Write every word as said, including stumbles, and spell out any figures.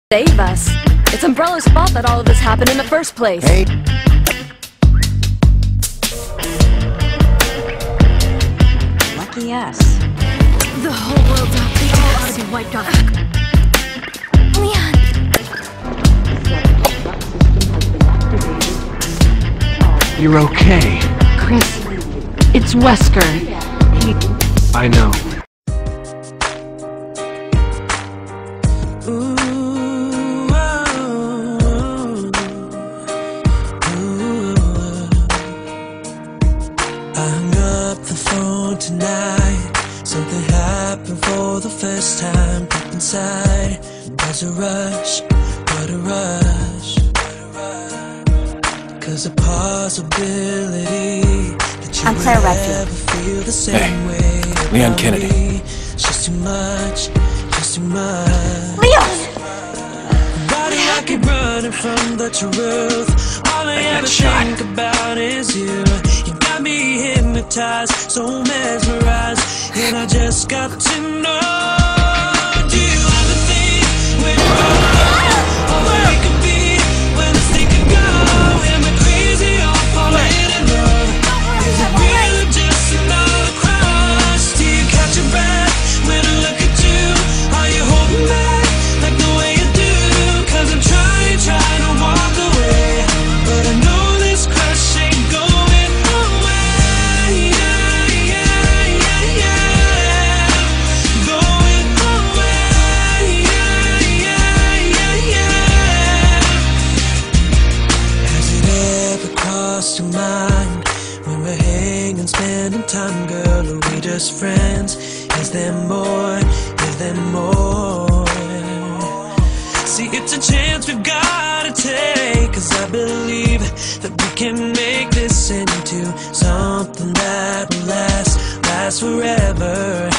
Save us. It's Umbrella's fault that all of this happened in the first place. Hey. Lucky us. The whole world's out. They all ought to be wiped off. Leon! You're okay. Chris, it's Wesker. He... I know. Ooh, oh, ooh. I hung up the phone tonight. Something happened for the first time deep inside. There's a rush, what a rush. Cause a possibility that you I'm Claire will Redfield. ever feel the same Hey, way. Leon about Kennedy. me. It's just too much, just too much. Leon! Why do I keep running from the truth? All I ever think about is you. You got me hypnotized, so mesmerized, and I just got to know. Do you ever think when you're alone, or where it could be, when this thing could go? Am I crazy or falling in love? Is it real or just another crush? Do you catch your breath when I look at you? Are you holding back like the way you do? Cause I'm trying, trying to walk away, but I know this crush ain't going away. Yeah, yeah, yeah, yeah. Going away. Yeah, yeah, yeah, yeah. Has it ever crossed your mind when we're hanging, spending time, girl? Are we just friends? Is there more? Is there more? See, it's a chance we've gotta take, cause I believe that we can make this into something that will last, last forever.